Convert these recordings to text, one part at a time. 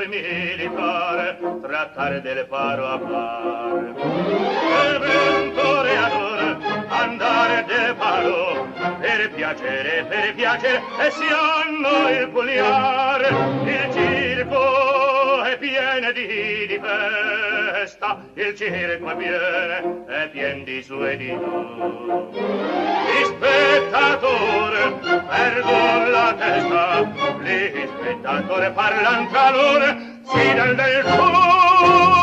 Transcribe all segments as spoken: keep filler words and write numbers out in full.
e militare, trattare del paro a par. E ben toreador, andare del paro, per piacere, per piacere, e si hanno il pugliare, il circo è pieno di, di festa, il circo è pieno, è pieno di su e di tu. Gli spettatori perdono la testa, gli spettatori parlano tra loro, si danno del tuo.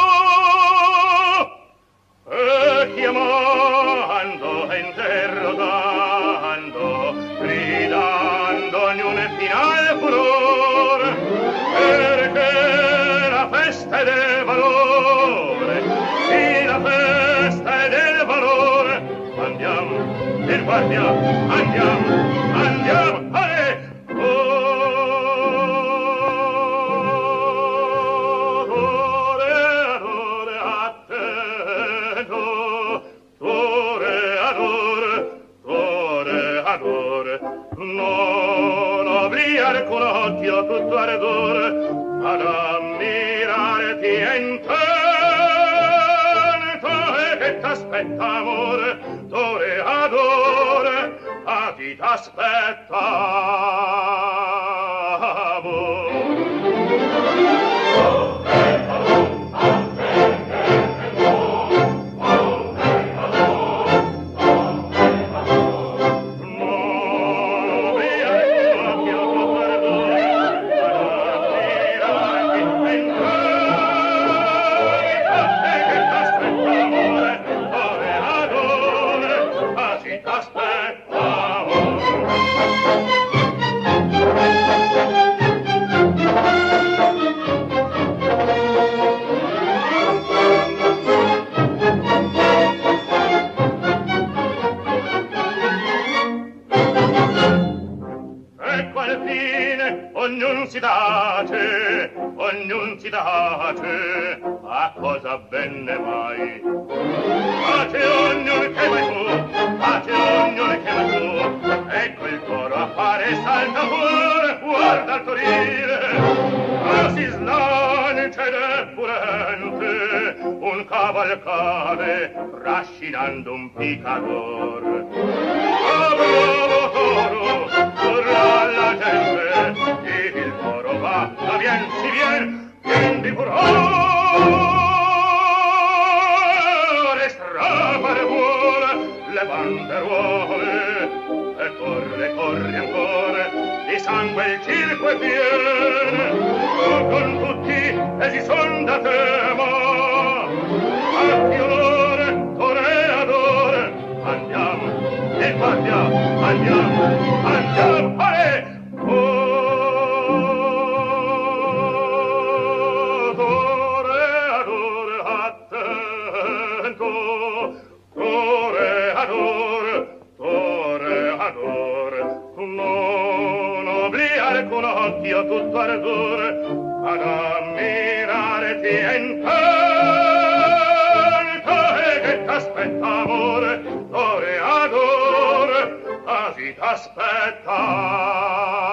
E chiamando e interrogando, gridando ognuno final furore, perché la festa è del valore, sì, la festa è del valore. Andiamo, in guardia, andiamo, andiamo, eh! Non obliare con occhio tutto ardore ad ammirarti intento e che t'aspetta amore, tore adore, a chi t'aspetta amore. Ognun si dace, ognun si dace, a cosa venne mai? Pace ognun che vai tu, pace ognun che vai tu, ecco il toro appare e salta fuori, guarda il torire, ma si slancia ed è furente, un cavalcare, trascinando un picador. Ah, bravo toro, urla alla gente, il toro va, va vien, si vien, vien di furore, strapare vuole le banderuole, e corre, corre ancora, di sangue il circo è pieno, con tutti e si son da tema, atti onore, toreadore, andiamo, in guardia, andiamo, andiamo, eh! Con occhio tutto ardore ad ammirarti intento e che t'aspetta amore, toreadore, così t'aspetta